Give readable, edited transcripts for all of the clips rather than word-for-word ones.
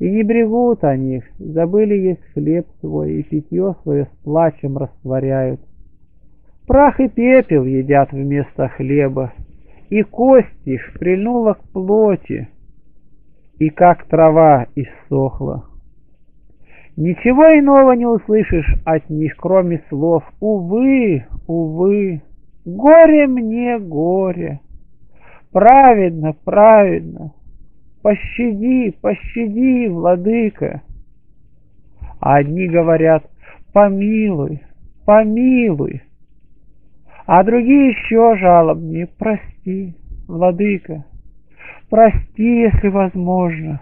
И не брегут о них, забыли есть хлеб свой, и питье свое с плачем растворяют. Прах и пепел едят вместо хлеба, и кость их прильнула к плоти, и как трава иссохла. Ничего иного не услышишь от них, кроме слов «Увы, увы, горе мне, горе! Праведно, праведно! Пощади, пощади, владыка!» А одни говорят «Помилуй, помилуй!» А другие еще жалобнее «Прости, владыка, прости, если возможно».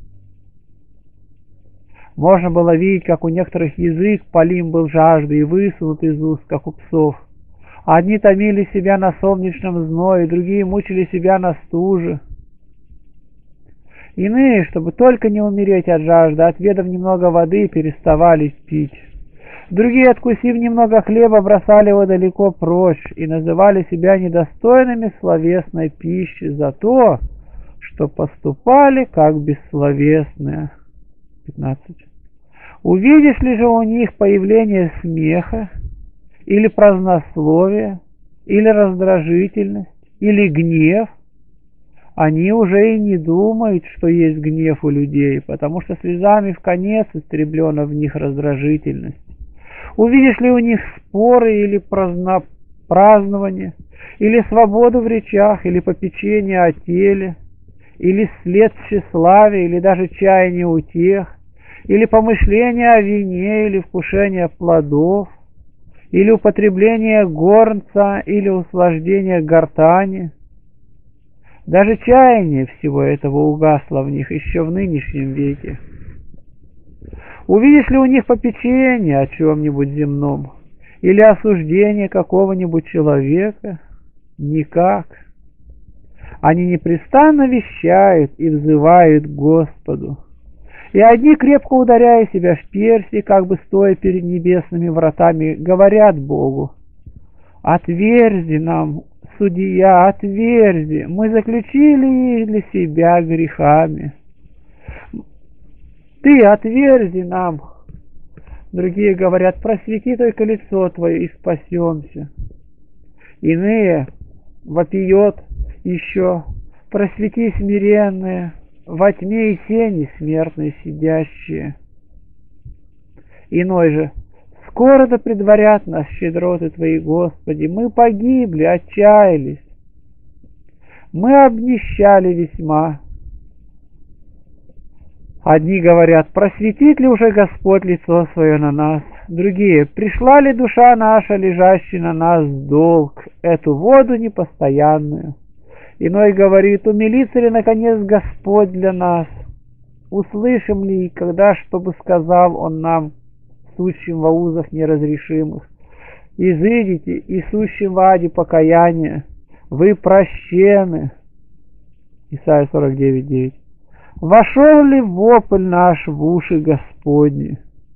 Можно было видеть, как у некоторых язык полим был жаждой и высунут из уст, как у псов. Одни томили себя на солнечном зное, другие мучили себя на стуже. Иные, чтобы только не умереть от жажды, отведав немного воды, переставали пить. Другие, откусив немного хлеба, бросали его далеко прочь и называли себя недостойными словесной пищи за то, что поступали как бессловесные. 15. Увидишь ли же у них появление смеха, или празднословие, или раздражительность, или гнев, они уже и не думают, что есть гнев у людей, потому что слезами вконец истреблена в них раздражительность. Увидишь ли у них споры или празднование, или свободу в речах, или попечение о теле, или след тщеславия, или даже чаяние утех, или помышление о вине, или вкушение плодов, или употребление горнца, или услаждение гортани. Даже чаяние всего этого угасло в них еще в нынешнем веке. Увидишь ли у них попечение о чем-нибудь земном, или осуждение какого-нибудь человека? Никак. Они непрестанно вещают и взывают к Господу. И одни, крепко ударяя себя в перси, как бы стоя перед небесными вратами, говорят Богу: «Отверзи нам, судья, отверзи, мы заключили их для себя грехами. Ты отверзи нам». Другие говорят: «Просвети только лицо Твое, и спасемся». Иные вопиют еще: «Просвети смиренные, во тьме и тени смертные сидящие». Иной же: «Скоро да предварят нас щедроты Твои, Господи, мы погибли, отчаялись, мы обнищали весьма». Одни говорят: «Просветит ли уже Господь лицо свое на нас?» Другие: «Пришла ли душа наша, лежащая на нас, долг, эту воду непостоянную?» Иной говорит: «Умилится ли наконец Господь для нас? Услышим ли, когда, чтобы сказал Он нам, сущим во узах неразрешимых: изыдите и сущим в аде покаяния, вы прощены». Исайя 49:9. «Вошел ли вопль наш в уши Господни?»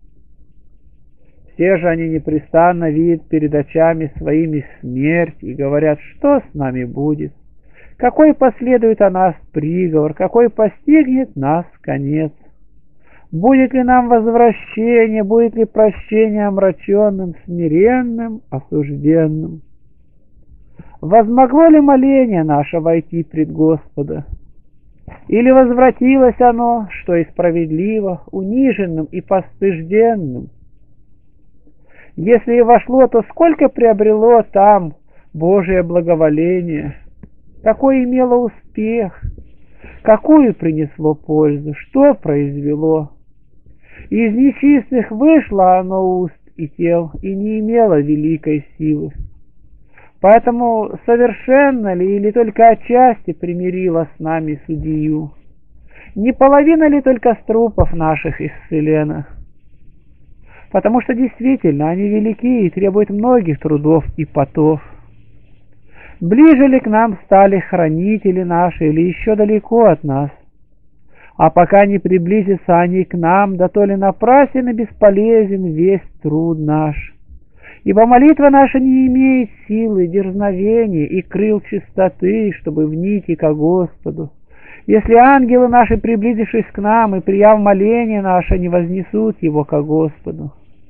Все же они непрестанно видят перед очами своими смерть и говорят: «Что с нами будет? Какой последует о нас приговор? Какой постигнет нас конец? Будет ли нам возвращение? Будет ли прощение омраченным, смиренным, осужденным? Возмогло ли моление наше войти пред Господа? Или возвратилось оно, что и справедливо, униженным и постыжденным? Если и вошло, то сколько приобрело там Божие благоволение? Какой имело успех? Какую принесло пользу? Что произвело? Из нечистых вышло оно уст и тел, и не имело великой силы. Поэтому совершенно ли или только отчасти примирила с нами судью? Не половина ли только с трупов наших исцелена? Потому что действительно они велики и требуют многих трудов и потов. Ближе ли к нам стали хранители наши, или еще далеко от нас? А пока не приблизятся они к нам, да то ли напрасен и бесполезен весь труд наш. Ибо молитва наша не имеет силы, дерзновения и крыл чистоты, чтобы внить ко Господу. Если ангелы наши, приблизившись к нам и прияв моление наше, не вознесут его ко Господу.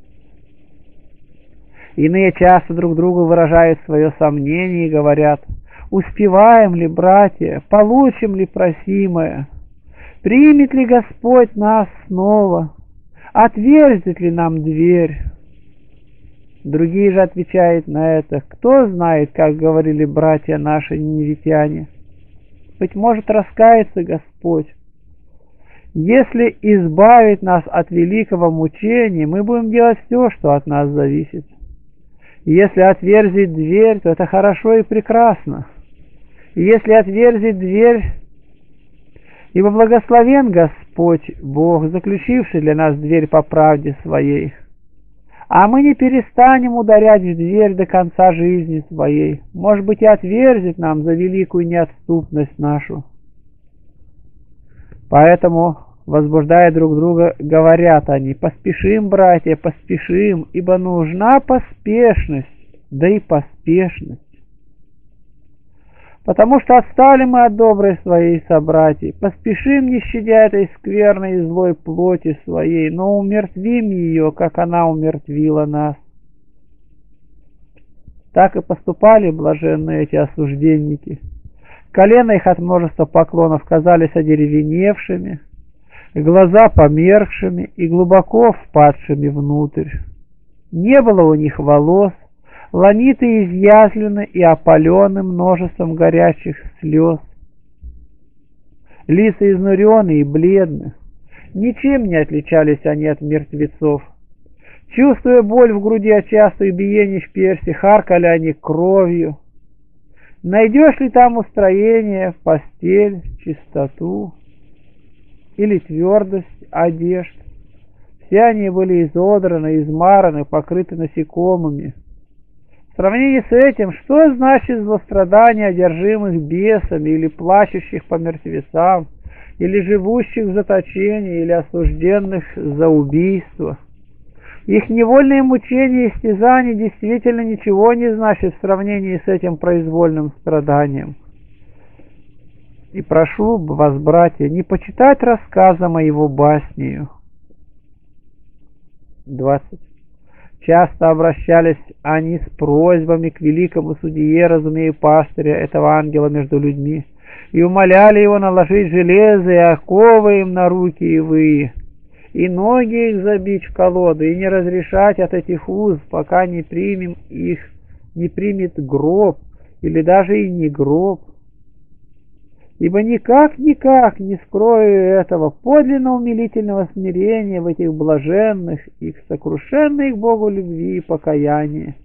Иные часто друг другу выражают свое сомнение и говорят: успеваем ли, братья, получим ли просимое, примет ли Господь нас снова, отверзит ли нам дверь. Другие же отвечают на это: кто знает, как говорили братья наши ниневитяне, быть может, раскается Господь. Если избавить нас от великого мучения, мы будем делать все, что от нас зависит. Если отверзить дверь, то это хорошо и прекрасно. И если отверзить дверь, ибо благословен Господь Бог, заключивший для нас дверь по правде своей, а мы не перестанем ударять в дверь до конца жизни своей, может быть, и отверзит нам за великую неотступность нашу. Поэтому, возбуждая друг друга, говорят они: поспешим, братья, поспешим, ибо нужна поспешность, да и поспешность. Потому что отстали мы от доброй своей собратьей, поспешим, не щадя этой скверной и злой плоти своей, но умертвим ее, как она умертвила нас. Так и поступали блаженные эти осужденники. Колена их от множества поклонов казались одеревеневшими, глаза померкшими и глубоко впадшими внутрь. Не было у них волос, ланиты изъязвлены и опалены множеством горячих слез. Лица изнуренные и бледны, ничем не отличались они от мертвецов. Чувствуя боль в груди от частых биений в персе, харкали они кровью. Найдешь ли там устроение в постель, чистоту или твердость одежд? Все они были изодраны, измараны, покрыты насекомыми. В сравнении с этим, что значит злострадание одержимых бесами или плачущих по мертвецам, или живущих в заточении, или осужденных за убийство? Их невольные мучения и истязания действительно ничего не значат в сравнении с этим произвольным страданием. И прошу вас, братья, не почитать рассказа моего баснею. 20. Часто обращались они с просьбами к великому судье, разумея пастыря, этого ангела между людьми, и умоляли его наложить железо и оковы им на руки и выи, и ноги их забить в колоды, и не разрешать от этих уз, пока не примет гроб, или даже и не гроб. Ибо никак не скрою этого подлинно умилительного смирения в этих блаженных, их сокрушенной к Богу любви и покаянии.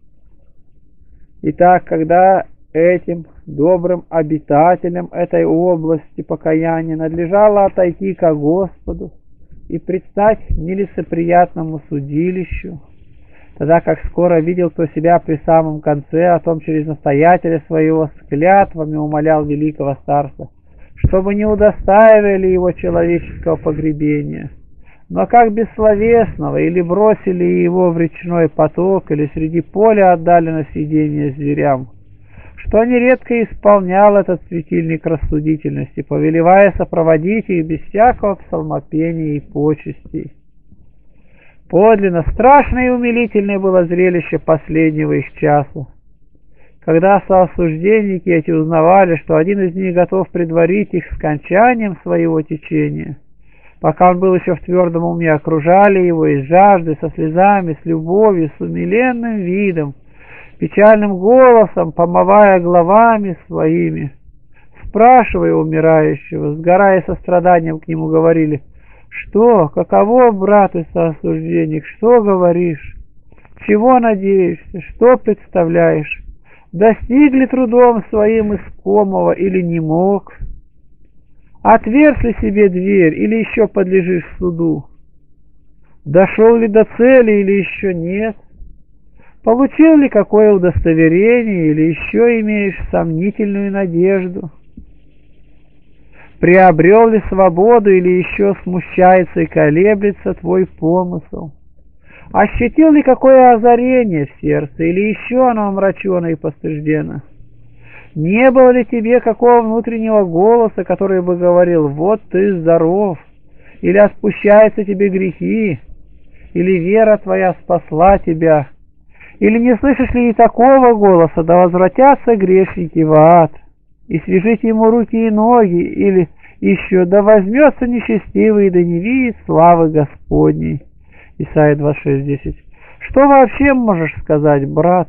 Итак, когда этим добрым обитателям этой области покаяния надлежало отойти ко Господу и предстать нелицеприятному судилищу, тогда как скоро видел кто себя при самом конце, о том через настоятеля своего с клятвами умолял великого старца, чтобы не удостаивали его человеческого погребения, но как бессловесного, или бросили его в речной поток, или среди поля отдали на съедение зверям, что нередко исполнял этот светильник рассудительности, повелевая сопроводить их без всякого псалмопения и почестей. Подлинно страшное и умилительное было зрелище последнего их часа, когда соосужденники эти узнавали, что один из них готов предварить их скончанием своего течения. Пока он был еще в твердом уме, окружали его из жажды, со слезами, с любовью, с умиленным видом, печальным голосом, помывая головами своими, спрашивая умирающего, сгорая состраданием к нему, говорили: «Что? Каково, брат и соосужденник? Что говоришь? Чего надеешься? Что представляешь? Достиг ли трудом своим искомого или не мог? Отверз ли себе дверь или еще подлежишь суду? Дошел ли до цели или еще нет? Получил ли какое удостоверение или еще имеешь сомнительную надежду? Приобрел ли свободу или еще смущается и колеблется твой помысл? Ощутил ли какое озарение в сердце или еще оно омрачено и постыждено? Не было ли тебе какого внутреннего голоса, который бы говорил: вот ты здоров, или отпущаются тебе грехи, или вера твоя спасла тебя? Или не слышишь ли и такого голоса: да возвратятся грешники в ад, и свяжите ему руки и ноги? Или еще: да возьмется нечестивый, да не видит славы Господней? Исайя 26:10. Что вообще можешь сказать, брат?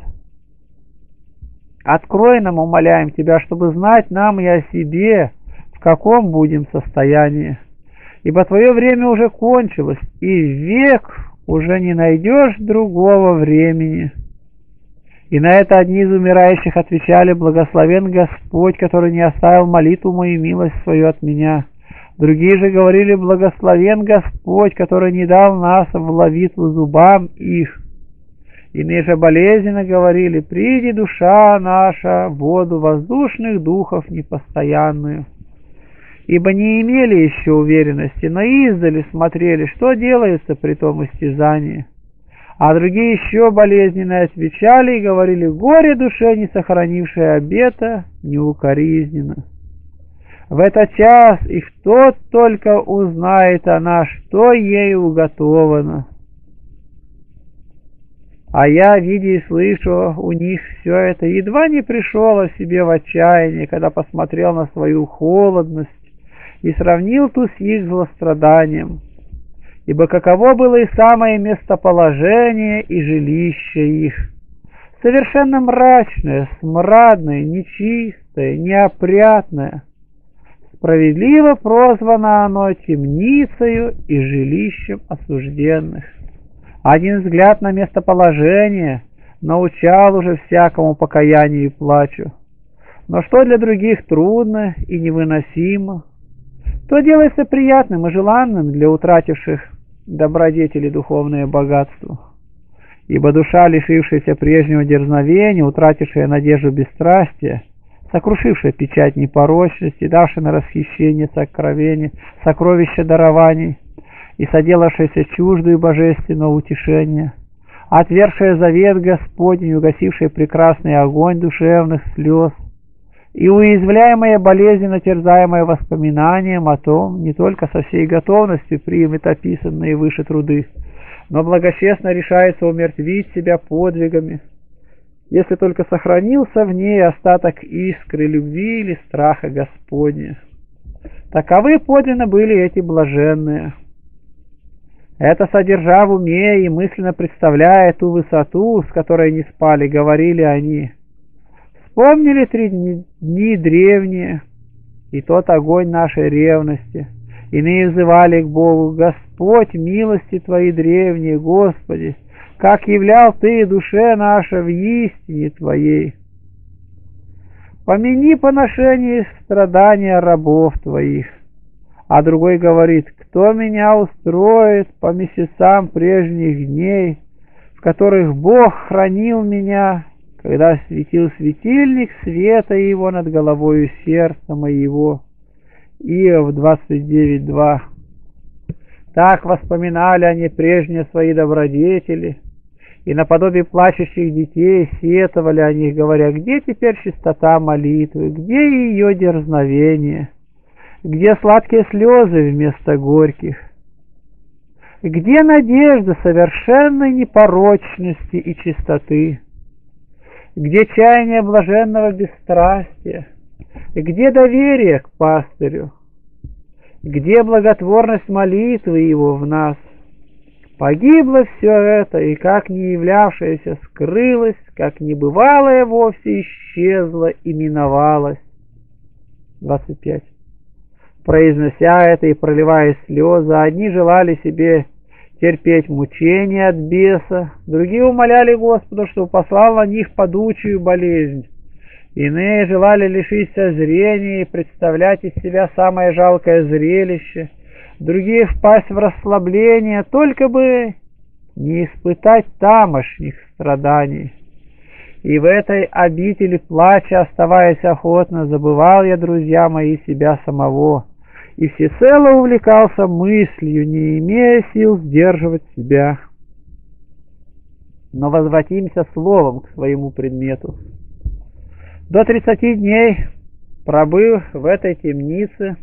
Открой нам, умоляем тебя, чтобы знать нам и о себе, в каком будем состоянии. Ибо твое время уже кончилось, и век уже не найдешь другого времени. И на это одни из умирающих отвечали: благословен Господь, который не оставил молитву мою и милость свою от меня. Другие же говорили: благословен Господь, который не дал нас в ловитву зубам их. Иные же болезненно говорили: приди, душа наша, в воду воздушных духов непостоянную. Ибо не имели еще уверенности, но издали смотрели, что делается при том истязании. А другие еще болезненно отвечали и говорили: горе душе, не сохранившей обета неукоризненно. В этот час и кто только узнает она, что ей уготовано. А я, видя и слышу у них все это, едва не пришел о себе в отчаяние, когда посмотрел на свою холодность и сравнил ту с их злостраданием. Ибо каково было и самое местоположение и жилище их, совершенно мрачное, смрадное, нечистое, неопрятное. Справедливо прозвано оно темницею и жилищем осужденных. Один взгляд на местоположение научал уже всякому покаянию и плачу. Но что для других трудно и невыносимо, то делается приятным и желанным для утративших добродетели духовное богатство. Ибо душа, лишившаяся прежнего дерзновения, утратившая надежду бесстрастия, сокрушившая печать непорочности, давшая на расхищение сокровища дарований, и соделавшаяся чуждую божественного утешения, отвергшая завет Господень, угасившая прекрасный огонь душевных слез, и уязвляемая болезненно терзаемая воспоминанием о том, не только со всей готовностью примет описанные выше труды, но благочестно решается умертвить себя подвигами, если только сохранился в ней остаток искры любви или страха Господня. Таковы подлинно были эти блаженные. Это, содержа в уме и мысленно представляя ту высоту, с которой не спали, говорили они: вспомнили 3 дни древние и тот огонь нашей ревности. Иные взывали к Богу: Господь, милости Твои древние, Господи, как являл Ты душе наша в истине Твоей. Помяни поношение и страдания рабов Твоих. А другой говорит: кто меня устроит по месяцам прежних дней, в которых Бог хранил меня, когда светил светильник света Его над головою сердца моего. Иов 29:2. Так воспоминали они прежние свои добродетели, и наподобие плачущих детей сетовали о них, говоря: где теперь чистота молитвы, где ее дерзновение? Где сладкие слезы вместо горьких? Где надежда совершенной непорочности и чистоты? Где чаяние блаженного бесстрастия? Где доверие к пастырю? Где благотворность молитвы его в нас? Погибло все это, и как не являвшееся скрылось, как небывалое вовсе исчезло и миновалось. 25. Произнося это и проливая слезы, одни желали себе терпеть мучения от беса, другие умоляли Господа, чтобы послал на них падучую болезнь. Иные желали лишиться зрения и представлять из себя самое жалкое зрелище, другие впасть в расслабление, только бы не испытать тамошних страданий. И в этой обители плача, оставаясь охотно, забывал я, друзья мои, себя самого, и всецело увлекался мыслью, не имея сил сдерживать себя. Но возвратимся словом к своему предмету. До 30 дней, пробыв в этой темнице,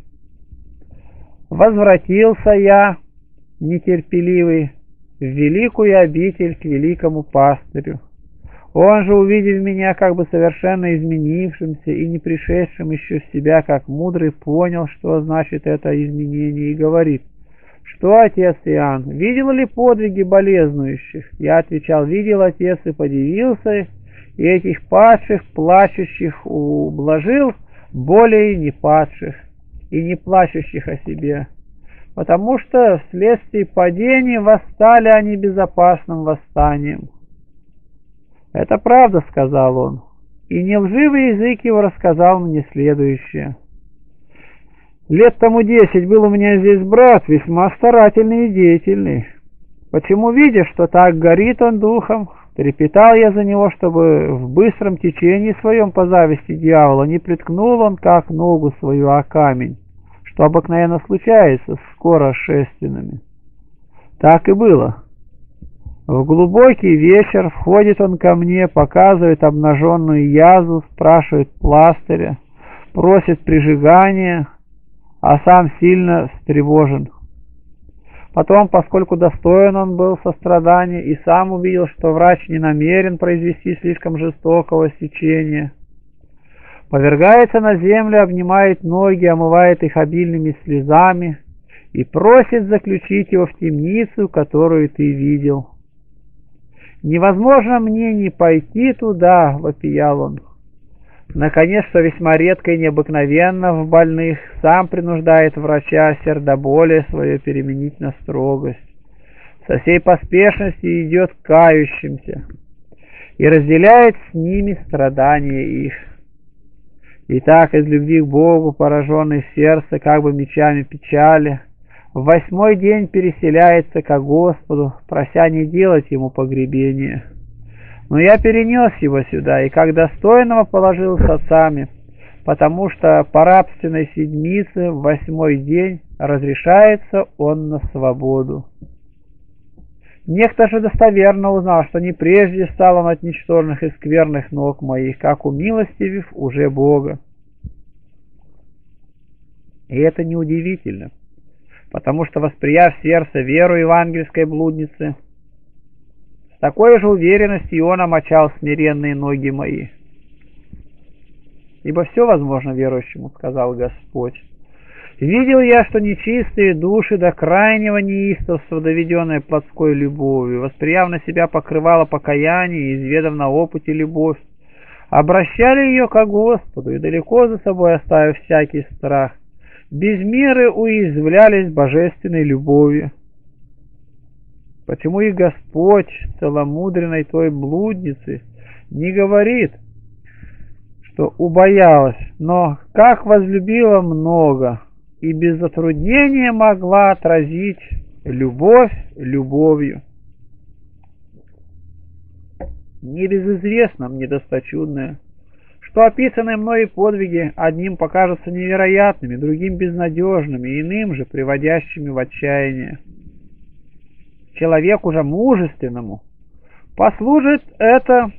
возвратился я, нетерпеливый, в великую обитель к великому пастырю. Он же, увидев меня как бы совершенно изменившимся и не пришедшим еще в себя, как мудрый, понял, что значит это изменение, и говорит: «Что, отец Иоанн, видел ли подвиги болезнующих?» Я отвечал: «Видел, отец, и подивился, и этих падших, плачущих ублажил, более не падших и не плачущих о себе, потому что вследствие падения восстали они безопасным восстанием». «Это правда», — сказал он, и не лживый язык его рассказал мне следующее. «Лет тому 10 был у меня здесь брат, весьма старательный и деятельный. Почему, видя, что так горит он духом, трепетал я за него, чтобы в быстром течении своем по зависти дьявола не приткнул он как ногу свою о камень, что обыкновенно случается с скорошественными. Так и было. В глубокий вечер входит он ко мне, показывает обнаженную язву, спрашивает пластыря, просит прижигания, а сам сильно встревожен. Потом, поскольку достоин он был сострадания и сам увидел, что врач не намерен произвести слишком жестокого сечения, повергается на землю, обнимает ноги, омывает их обильными слезами и просит заключить его в темницу, которую ты видел. «Невозможно мне не пойти туда», — вопиял он. Наконец, что весьма редко и необыкновенно в больных, сам принуждает врача сердоболие свое переменить на строгость. Со всей поспешностью идет к кающимся и разделяет с ними страдания их. И так из любви к Богу, пораженный в сердце как бы мечами печали, в 8-й день переселяется ко Господу, прося не делать ему погребения. Но я перенес его сюда, и как достойного положил с отцами, потому что по рабственной седмице в 8-й день разрешается он на свободу. Некто же достоверно узнал, что не прежде стал он от ничтожных и скверных ног моих, как умилостивив уже Бога. И это неудивительно, потому что, восприяв в сердце веру евангельской блудницы, с такой же уверенностью он омочал смиренные ноги мои. «Ибо все возможно верующему», — сказал Господь. «Видел я, что нечистые души до крайнего неистовства, доведенные плотской любовью, восприяв на себя покрывало покаяния и изведав на опыте любовь, обращали ее ко Господу и, далеко за собой оставив всякий страх, без меры уязвлялись божественной любовью. Почему и Господь целомудренной той блудницы не говорит, что убоялась, но как возлюбила много и без затруднения могла отразить любовь любовью? Небезызвестно мне досточудное, что описанные мною подвиги одним покажутся невероятными, другим безнадежными, иным же приводящими в отчаяние. Человеку же мужественному послужит это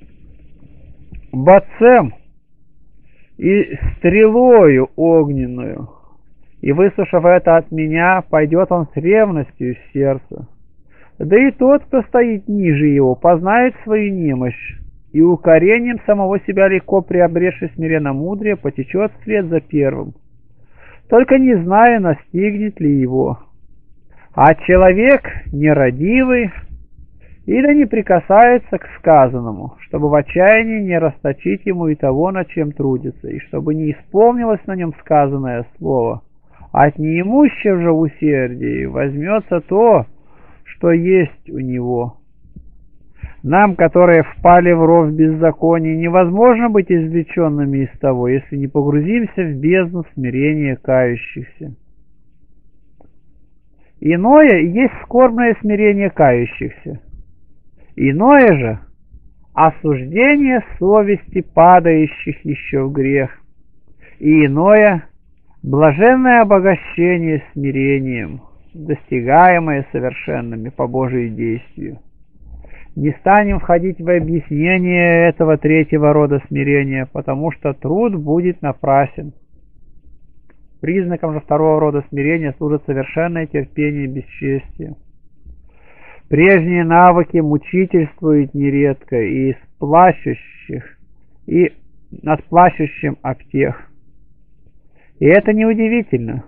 бацем и стрелою огненную, и, выслушав это от меня, пойдет он с ревностью в сердце. Да и тот, кто стоит ниже его, познает свою немощь, и укорением самого себя легко приобретший смиренномудрие потечет вслед за первым, только не зная, настигнет ли его. А человек нерадивый, и да не прикасается к сказанному, чтобы в отчаянии не расточить ему и того, над чем трудится, и чтобы не исполнилось на нем сказанное слово. От неимущего же в усердии возьмется то, что есть у него. Нам, которые впали в ров беззакония, невозможно быть извлеченными из того, если не погрузимся в бездну смирения кающихся. Иное есть скорбное смирение кающихся. Иное же — осуждение совести падающих еще в грех. И иное — блаженное обогащение смирением, достигаемое совершенными по Божию действию. Не станем входить в объяснение этого третьего рода смирения, потому что труд будет напрасен. Признаком же второго рода смирения служит совершенное терпение и бесчестие. Прежние навыки мучительствуют нередко и над плачущим об тех. И это неудивительно.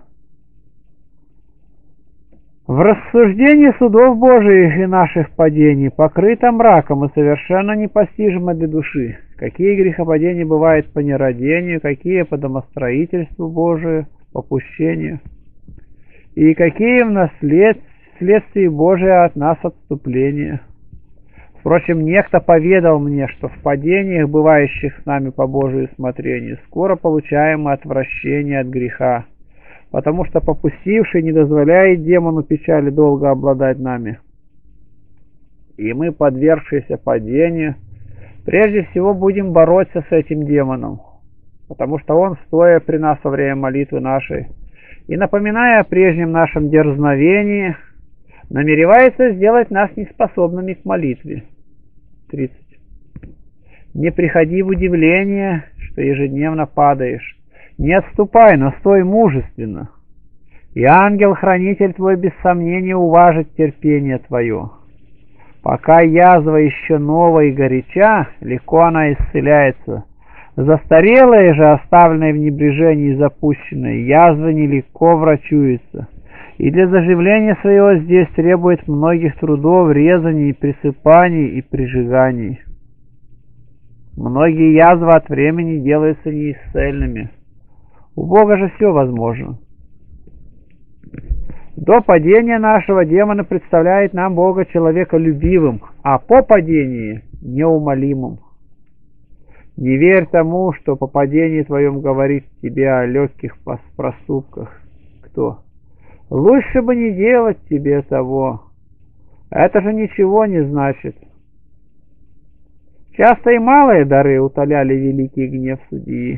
В рассуждении судов Божиих и наших падений покрыто мраком и совершенно непостижимо для души. Какие грехопадения бывают по нерадению, какие по домостроительству Божию, попущению, и какие вследствие Божие от нас отступления. Впрочем, некто поведал мне, что в падениях, бывающих с нами по Божию усмотрению, скоро получаем отвращение от греха, потому что попустивший не дозволяет демону печали долго обладать нами. И мы, подвергшиеся падению, прежде всего будем бороться с этим демоном, потому что он, стоя при нас во время молитвы нашей и напоминая о прежнем нашем дерзновении, намеревается сделать нас неспособными к молитве. 30. Не приходи в удивление, что ежедневно падаешь. Не отступай, но стой мужественно. И ангел-хранитель твой без сомнения уважит терпение твое. Пока язва еще новая и горяча, легко она исцеляется. Застарелые же, оставленные в небрежении и запущенные, язвы нелегко врачуются. И для заживления своего здесь требует многих трудов, резаний, присыпаний и прижиганий. Многие язвы от времени делаются неисцельными. У Бога же все возможно. До падения нашего демона представляет нам Бога человеколюбивым, а по падении неумолимым. Не верь тому, что по падении твоем говорит тебе о легких проступках. Кто? Лучше бы не делать тебе того. Это же ничего не значит. Часто и малые дары утоляли великий гнев судьи.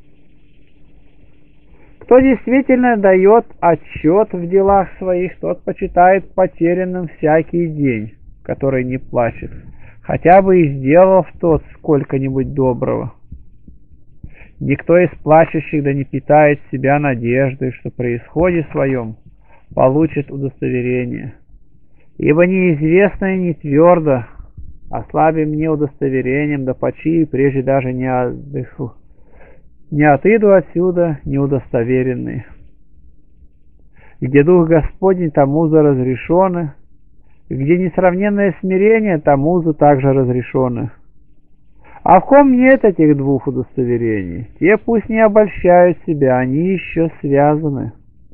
Кто действительно дает отчет в делах своих, тот почитает потерянным всякий день, который не плачет, хотя бы и сделал в тот сколько-нибудь доброго. Никто из плачущих да не питает себя надеждой, что при исходе своем получит удостоверение. Ибо неизвестно и не твердо, ослаби мне удостоверением, да почи, прежде даже не отыду отсюда неудостоверенный. Где дух Господень, тому за разрешено, где несравненное смирение, тому за также разрешено. А в ком нет этих двух удостоверений, те пусть не обольщают себя, они еще связаны.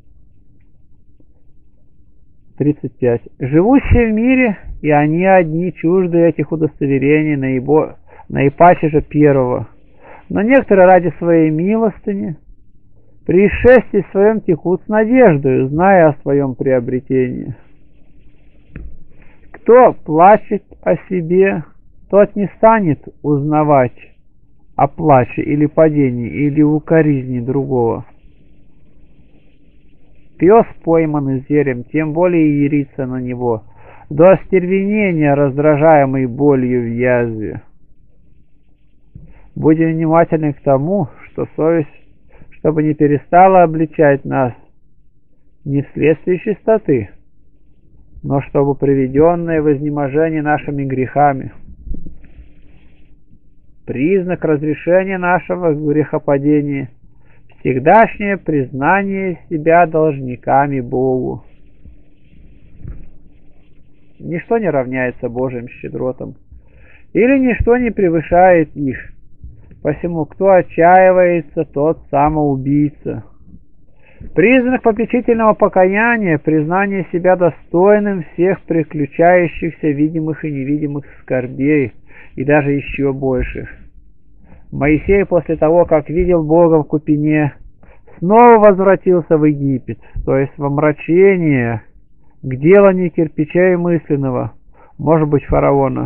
35. Живущие в мире, и они одни чужды этих удостоверений, наипаче же первого. Но некоторые ради своей милостыни при исшествии своем текут с надеждой, зная о своем приобретении. Кто плачет о себе, тот не станет узнавать о плаче или падении, или укоризни другого. Пес, пойманный зверем, тем более ярится на него, до остервенения, раздражаемый болью в язве. Будем внимательны к тому, что совесть, чтобы не перестала обличать нас не вследствие чистоты, но чтобы приведенное в изнеможение нашими грехами. Признак разрешения нашего грехопадения – всегдашнее признание себя должниками Богу. Ничто не равняется Божьим щедротам, или ничто не превышает их. Посему, кто отчаивается, тот самоубийца. Признак попечительного покаяния – признание себя достойным всех приключающихся видимых и невидимых скорбей, и даже еще больших. Моисей после того, как видел Бога в купине, снова возвратился в Египет, то есть в омрачение, к деланию кирпича и мысленного, может быть, фараона.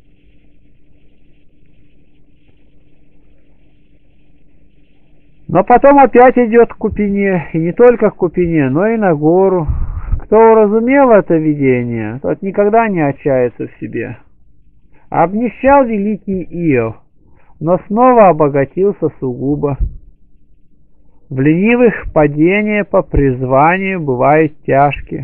Но потом опять идет к купине, и не только к купине, но и на гору. Кто уразумел это видение, тот никогда не отчается в себе. Обнищал великий Иов, но снова обогатился сугубо. В ленивых падения по призванию бывают тяжкие.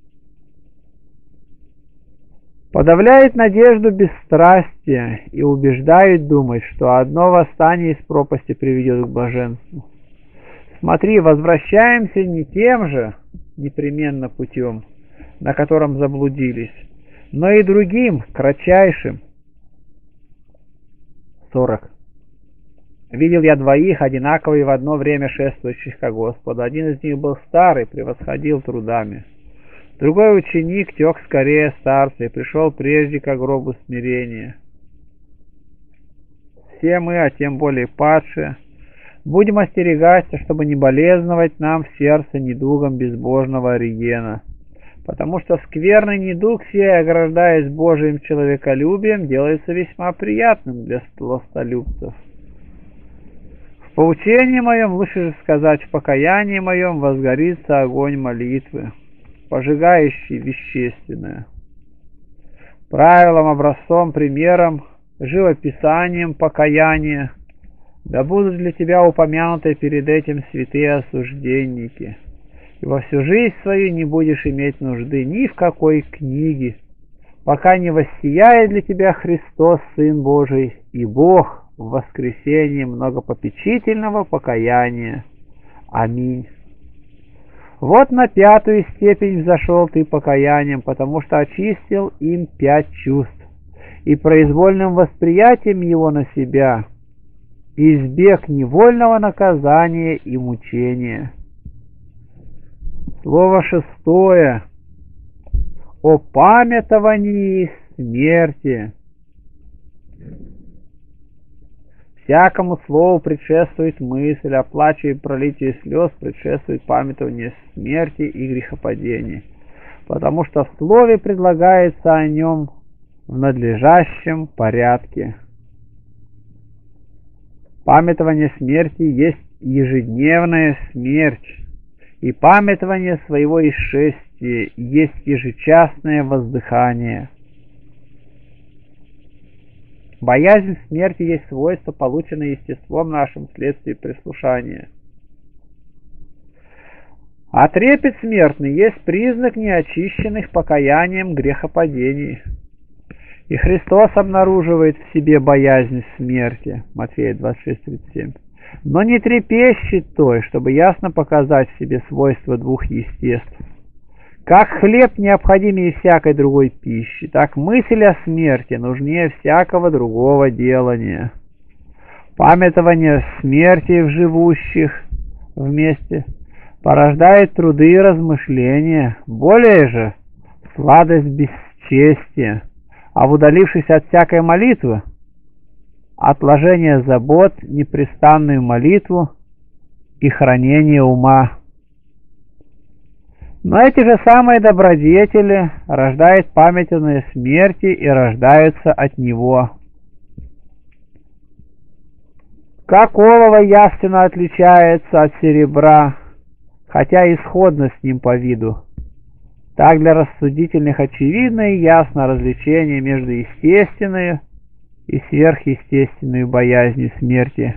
Подавляет надежду бесстрастие и убеждает думать, что одно восстание из пропасти приведет к блаженству. Смотри, возвращаемся не тем же непременно путем, на котором заблудились, но и другим, кратчайшим. 40. Видел я двоих, одинаковые в одно время шествующих ко Господу. Один из них был старый, превосходил трудами. Другой ученик тек скорее старца и пришел прежде ко гробу смирения. Все мы, а тем более падшие, будем остерегаться, чтобы не болезновать нам в сердце недугом безбожного Оригена, потому что скверный недуг сей, ограждаясь Божиим человеколюбием, делается весьма приятным для сластолюбцев. В поучении моем, лучше же сказать, в покаянии моем возгорится огонь молитвы, пожигающий вещественное. Правилом, образцом, примером, живописанием покаяния да будут для тебя упомянуты перед этим святые осужденники, и во всю жизнь свою не будешь иметь нужды ни в какой книге, пока не воссияет для тебя Христос, Сын Божий, и Бог в воскресении многопопечительного покаяния. Аминь. Вот на 5-ю степень взошел ты покаянием, потому что очистил им 5 чувств, и произвольным восприятием его на себя избег невольного наказания и мучения. Слово 6. О памятовании смерти. Всякому слову предшествует мысль, а плачу и пролитию слез предшествует памятование смерти и грехопадения, потому что в слове предлагается о нем в надлежащем порядке. Памятование смерти есть ежедневная смерть, и памятование своего исшествия есть ежечасное воздыхание. Боязнь смерти есть свойство, полученное естеством нашим вследствие прислушания. А трепет смертный есть признак неочищенных покаянием грехопадений. И Христос обнаруживает в себе боязнь смерти, Матфея 26:37, но не трепещет той, чтобы ясно показать в себе свойства двух естеств. Как хлеб необходимее всякой другой пищи, так мысль о смерти нужнее всякого другого делания. Памятование смерти в живущих вместе порождает труды и размышления, более же сладость бесчестия, а в удалившись от всякой молитвы, отложение забот, непрестанную молитву и хранение ума. Но эти же самые добродетели рождают памятование смерти и рождаются от него. Как олово явственно отличается от серебра, хотя и сходно с ним по виду, так для рассудительных очевидно и ясно различение между естественной и сверхъестественной боязнью смерти.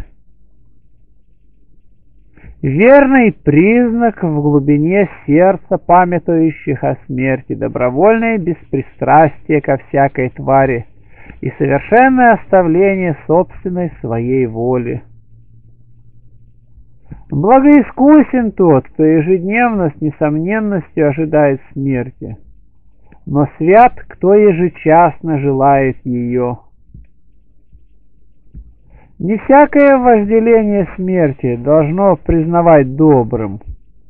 Верный признак в глубине сердца памятующих о смерти, добровольное беспристрастие ко всякой твари и совершенное оставление собственной своей воли. Благоискусен тот, кто ежедневно с несомненностью ожидает смерти, но свят, кто ежечасно желает ее. Не всякое вожделение смерти должно признавать добрым.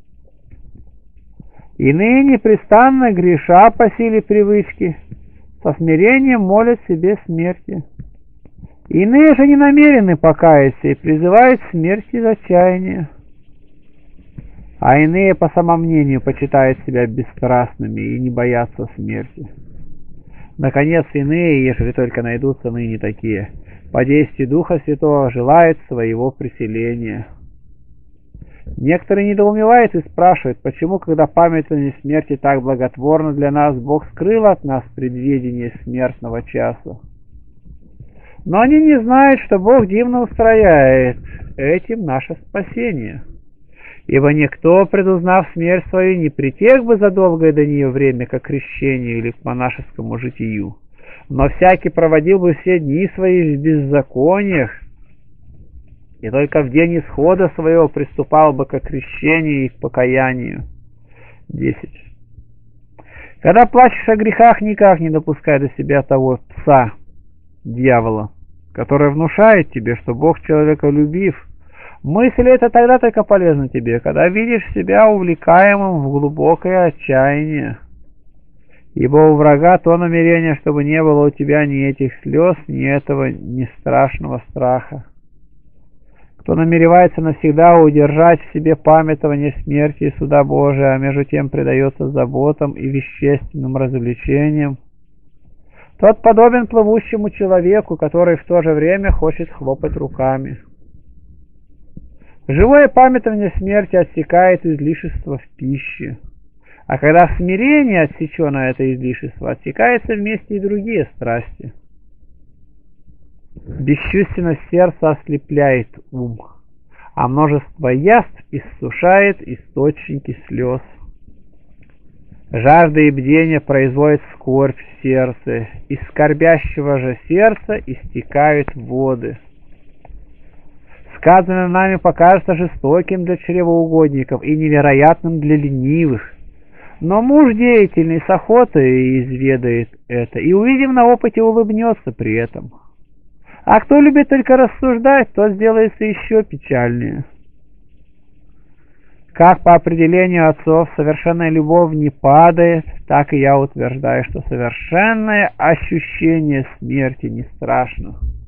Иные непрестанно греша по силе привычки, со смирением молят себе смерти. Иные же не намерены покаяться и призывают смерть из отчаяния. А иные по самомнению почитают себя бесстрастными и не боятся смерти. Наконец, иные, ежели только найдутся ныне такие, по действию Духа Святого желают своего преселения. Некоторые недоумевают и спрашивают, почему, когда памятование смерти так благотворно для нас, Бог скрыл от нас предведение смертного часа. Но они не знают, что Бог дивно устрояет этим наше спасение. Ибо никто, предузнав смерть свою, не притег бы за долгое до нее время к крещению или к монашескому житию, но всякий проводил бы все дни свои в беззакониях, и только в день исхода своего приступал бы к крещению и к покаянию. 10. Когда плачешь о грехах, никак не допускай до себя того пса, дьявола, который внушает тебе, что Бог человеколюбив. Мысль эта тогда только полезна тебе, когда видишь себя увлекаемым в глубокое отчаяние. Ибо у врага то намерение, чтобы не было у тебя ни этих слез, ни этого, ни страшного страха. Кто намеревается навсегда удержать в себе памятование смерти и суда Божия, а между тем предается заботам и вещественным развлечениям, тот подобен плывущему человеку, который в то же время хочет хлопать руками. Живое памятование смерти отсекает излишество в пище, а когда в смирении отсечено это излишество, отсекается вместе и другие страсти. Бесчувственность сердца ослепляет ум, а множество яств иссушает источники слез. Жажда и бдение производят скорбь в сердце, из скорбящего же сердца истекают воды. Сказанное нами покажется жестоким для чревоугодников и невероятным для ленивых. Но муж деятельный с охотой изведает это и, увидев на опыте, улыбнется при этом. А кто любит только рассуждать, тот сделается еще печальнее. Как по определению отцов совершенная любовь не падает, так и я утверждаю, что совершенное ощущение смерти не страшно.